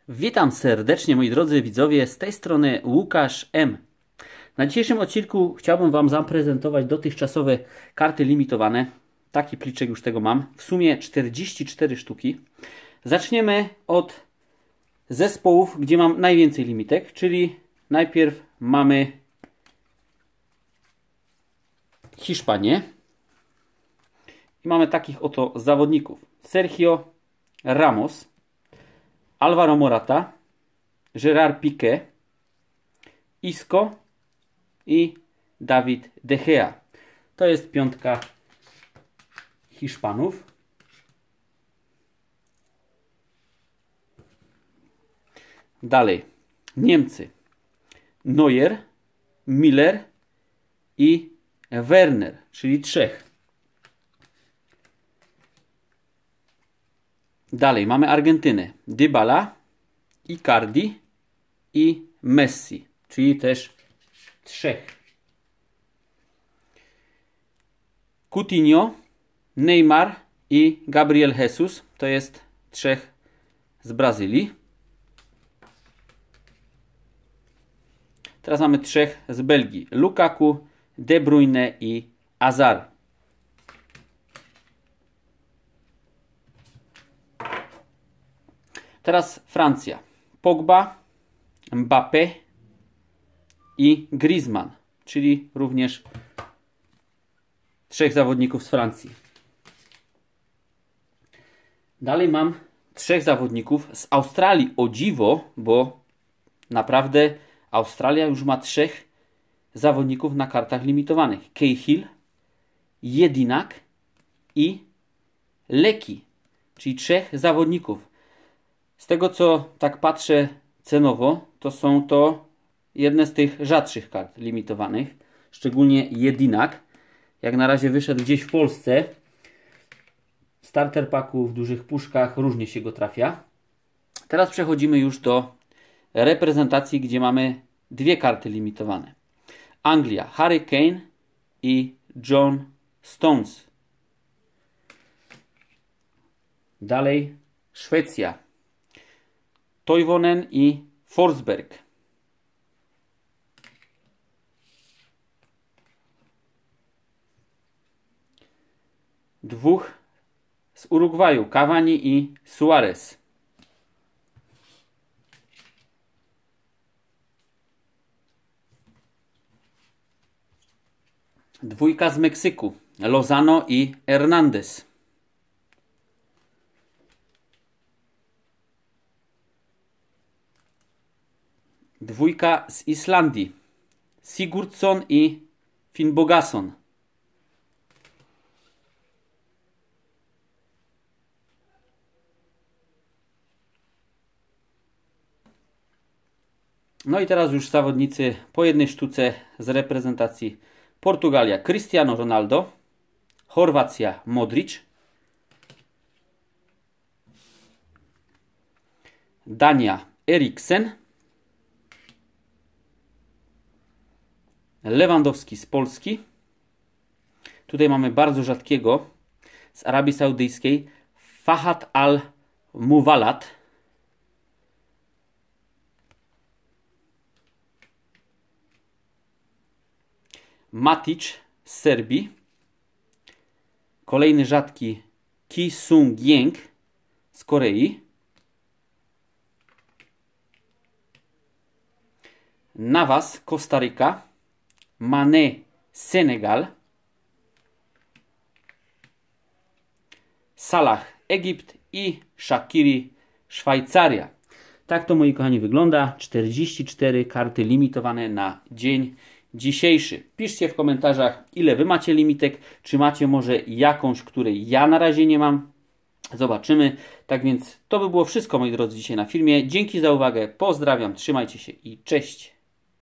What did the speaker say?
Witam serdecznie, moi drodzy widzowie, z tej strony Łukasz M. Na dzisiejszym odcinku chciałbym Wam zaprezentować dotychczasowe karty limitowane. Taki pliczek już tego mam. W sumie 44 sztuki. Zaczniemy od zespołów, gdzie mam najwięcej limitek, czyli najpierw mamy Hiszpanię. I mamy takich oto zawodników. Sergio Ramos, Alvaro Morata, Gerard Piqué, Isco i David De Gea. To jest piątka Hiszpanów. Dalej Niemcy. Neuer, Miller i Werner, czyli trzech. Dalej mamy Argentynę. Dybala, Icardi i Messi, czyli też trzech. Coutinho, Neymar i Gabriel Jesus, to jest trzech z Brazylii. Teraz mamy trzech z Belgii. Lukaku, De Bruyne i Hazard. Teraz Francja. Pogba, Mbappé i Griezmann, czyli również trzech zawodników z Francji. Dalej mam trzech zawodników z Australii. O dziwo, bo naprawdę Australia już ma trzech zawodników na kartach limitowanych. Cahill, Jedinak i Leki, czyli trzech zawodników. Z tego co tak patrzę cenowo, to są to jedne z tych rzadszych kart limitowanych. Szczególnie Jedinak. Jak na razie wyszedł gdzieś w Polsce. W starter packu, w dużych puszkach różnie się go trafia. Teraz przechodzimy już do reprezentacji, gdzie mamy dwie karty limitowane. Anglia, Harry Kane i John Stones. Dalej Szwecja. Toivonen i Forsberg. Dwóch z Urugwaju, Cavani i Suarez. Dwójka z Meksyku, Lozano i Hernandez. Dwójka z Islandii, Sigurdsson i Finnbogason. No i teraz już zawodnicy po jednej sztuce z reprezentacji. Portugalia, Cristiano Ronaldo, Chorwacja, Modric, Dania, Eriksen, Lewandowski z Polski. Tutaj mamy bardzo rzadkiego z Arabii Saudyjskiej, Fahad Al-Muwalat. Matic z Serbii. Kolejny rzadki Ki Sung-Yeng z Korei. Navas, Kostaryka. Mané, Senegal. Salah, Egipt i Shaqiri, Szwajcaria. Tak to, moi kochani, wygląda. 44 karty limitowane na dzień dzisiejszy. Piszcie w komentarzach, ile Wy macie limitek. Czy macie może jakąś, której ja na razie nie mam. Zobaczymy. Tak więc to by było wszystko, moi drodzy, dzisiaj na filmie. Dzięki za uwagę. Pozdrawiam, trzymajcie się i cześć.